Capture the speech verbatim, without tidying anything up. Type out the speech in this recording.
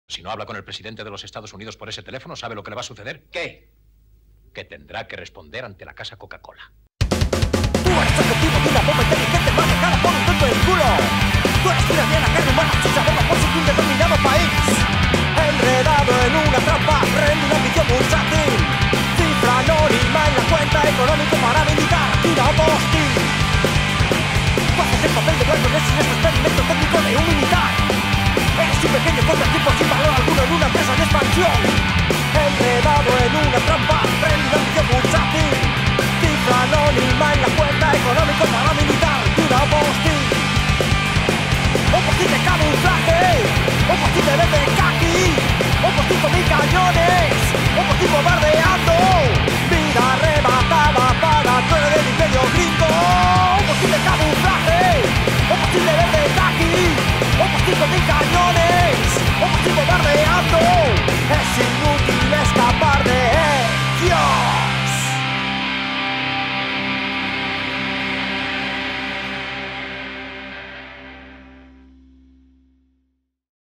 Si no habla con el presidente de los Estados Unidos por ese teléfono, ¿sabe lo que le va a suceder? ¿Qué? Que tendrá que responder ante la casa Coca-Cola. Tú eres objetivo de una bomba inteligente manejada por un tonto del culo. Tú eres una diana carne humana sin saberlo por su determinado país. Enredado en una trampa, rende una ambición bursátil. Cifra anónima en la cuenta económico paramilitar. Tira postil. Tú haces el papel de blanco en ese experimento técnico de un militar. Eres un pequeño contratipo sin valor alguno en una empresa de expansión. Enredado en una trampa, rende una ambición bursátil. Cifra anónima en la cuenta económico paramilitar. Tira postil. Un postil de camuflaje. Un postil de